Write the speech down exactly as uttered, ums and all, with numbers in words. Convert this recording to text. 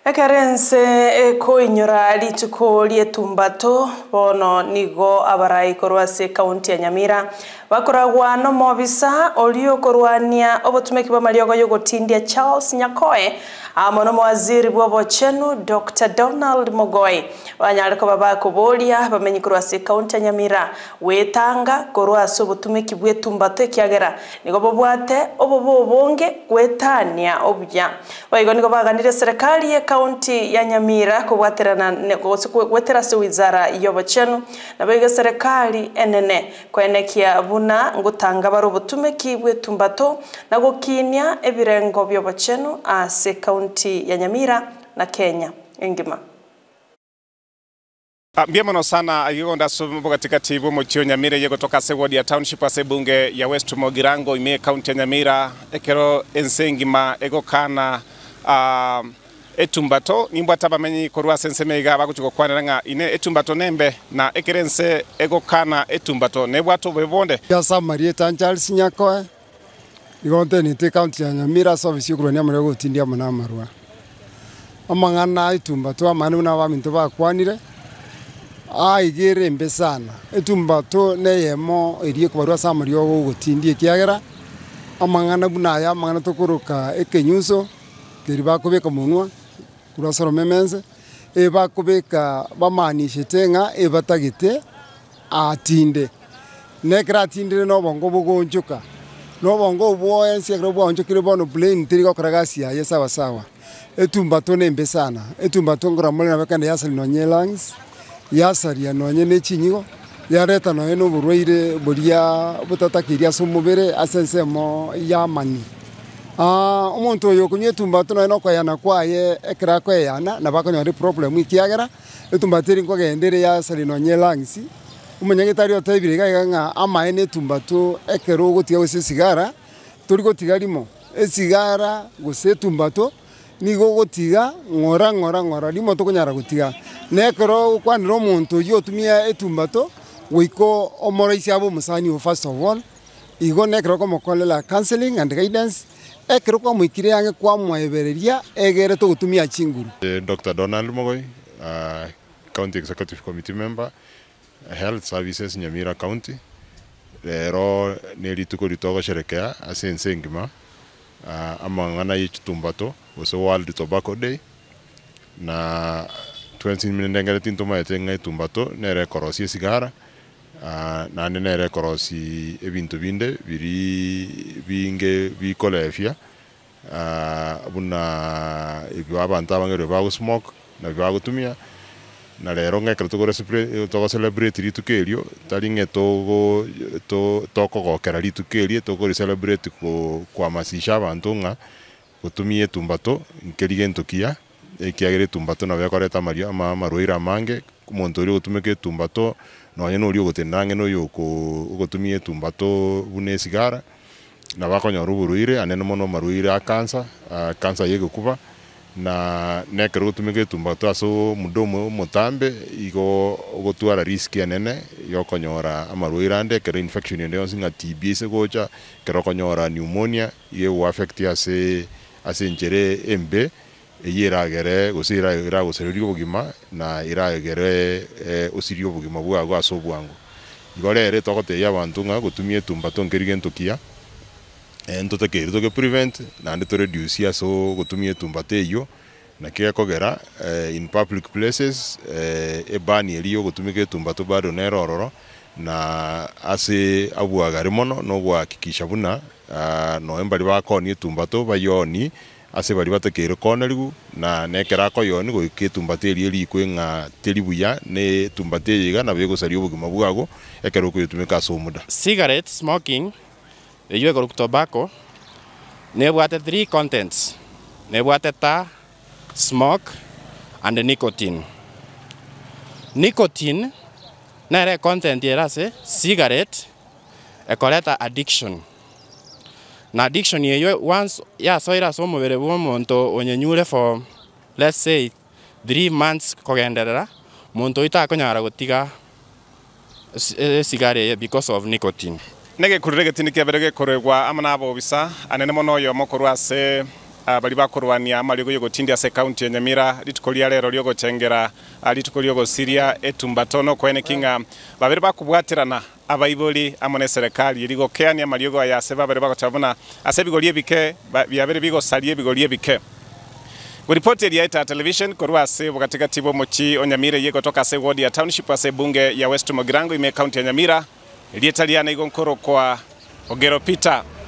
Ekarense eko inyora lituko lietumbato bono nigo abarai korwase kaunti ya Nyamira bakoragwa no mobisa olio korwania obotumeki ba maliogo yogotindia Charles Nyakoe amono waziri bwobochenu Doctor Donald Mogoi banyariko baba kobolia bamenyi korwase kaunti ya Nyamira wetanga korwase obotumeki bwetumbato kiagera nigo bobwate obobobonge gwetania obya baigo nigo baganire serikali kaunti ya Nyamira kubwaterana gwetera wizara yobochenu na baiga serikali enene kwenekia buna ngutanga baro butumeki bwetumbato na gukinya ebirengo byobochenu ase kaunti ya Nyamira na Kenya engima. Bienvenido sana agigonda somo katika tibu mochio Nyamira yego toka sewadi ya township ase bunge ya West Mogirango ime kaunti ya Nyamira ekero ensengima ego kana uh, etumbato nimbo atabamenyi korwa sensemega bakuchiko kwananga ine etumbato nembe na ekerense ego kana etumbato nebwato bebonde ya Samarieta Charles Nyakoe igonte ni te county ya Nyamira service yukuru nyamara go tindia mona marwa amangana etumbato amanu na baminto bakwanire aigere mbe sana etumbato neyemo erie kubarwa Samario go gutindie kiagera amangana bunaya amangana tokuruka ekenyuso kiriba kubeka munwa kurasoro memenze eba kubeka bamanishe tenga eba tagite atinde nekra atinde no bongo bugonjuka no bongo bwoye nsekro bwonjukire bono plane tirigo kragasi ya sawa sawa etumbato nembe sana etumbato ngora mole na bakande yasali no nyelangs yasali ya no nyene chinyigo yareta no eno burweire buria butatakiria somubere asensemo yamani. Ah, umuntu oyo kunyetumbato no kwayana kwaye ekra kwayana na bakonyore problem ikiagera etumbatiri ngo gendere ya salino nyelangisi umunyagitari otebire ganga amaene tumbato ekero gotiga wese sigara turi gotiga limo esigara gose tumbato nigo gotiga ngora ngora ngora limo to kunyara gotiga nekero kwaniro umuntu yo tumia etumbato wiko omoroisi abo musani first of all igo nekero komokolela counseling and guidance ekero kwa mwikire yange kwa mwebereria egere to gutumia chinguru. Doctor Donald Mogoi, uh, County Executive Committee Member, Health Services Nyamira County. Lero neli tuko litogo sherekea ase ensengima uh, amangana yitumbato was World Tobacco Day na twenty minengere tintoma yetenga tumbato nere korosi sigara. Uh, na nene korosi ebintu binde biri binge bikolefia uh, buna ibyo abantu abangere bago smoke na bago tumia na lero ngeke to celebrate to celebrate ritukelio talinge to to toko gokera ritukelio to ko celebrate ko kwa masisha abantu nga gutumie tumbato nkerigento kia ekiagere tumbato na bekoreta mario ama maroira mange kumonto ri gutumeke tumbato no nyeno uri gotendange no yoko ugotumie tumbato bune sigara na bakonya ruburuire anene mono maruire a cancer uh, cancer yego kuba na nekero gutumike tumbato aso mudomo mutambe igo gotwara risk anene yokonyora amaruire ande kero infection ende singa T B se gocha kero konyora pneumonia ye affect ase ase njere embe eyiragere gusira ira gusererio bugima na iragere usirio bugima bwago aso bwango igorere tokote yabantu nga gutumie tumbato nkerigentokia ento tekere to prevent na ndo reduce aso gutumie tumbato eyo na kia kogera in public places e bani eliyo gutumike tumbato bado nerororo na ase abwagare mono no gwakikisha buna no embali bakoni tumbato bayoni ase bari batekere konerigu na nekera koyoni go ketumbateri eri kwenga teribuya ne tumbateri na bego sari obugima bwago ekero ko yutumika so muda. Cigarette smoking eyo go tobacco ne bwate three contents ne bwate ta smoke and nicotine. Nicotine na re content yerase cigarette ekoleta addiction. Na addiction yeyo once ya soira so mubere bwo muntu onyenyure for let's say three months kogenderera muntu itakonyara gutiga sigare because of nicotine. Nege kurege tinike berege koregwa amana bo bisa anene mono yo mokorwa se uh, bali bakurwania maliogo yogo tindia se county ya Nyamira litukolia lero lyogo chengera uh, litukolia go Syria etumbatono kwene kinga babere bakubwatirana abaiboli amone serikali iligo keania maliogo aya seba babere bakochabona asebigolie bike byabere bigo salie bigolie bike. Kuripoti ya Ita Television korwa se katika tibo mochi Onyamire yego toka se ward ya township wa se bunge ya West Mogirango ime county ya Nyamira iliyetaliana igonkoro kwa Ogero Peter.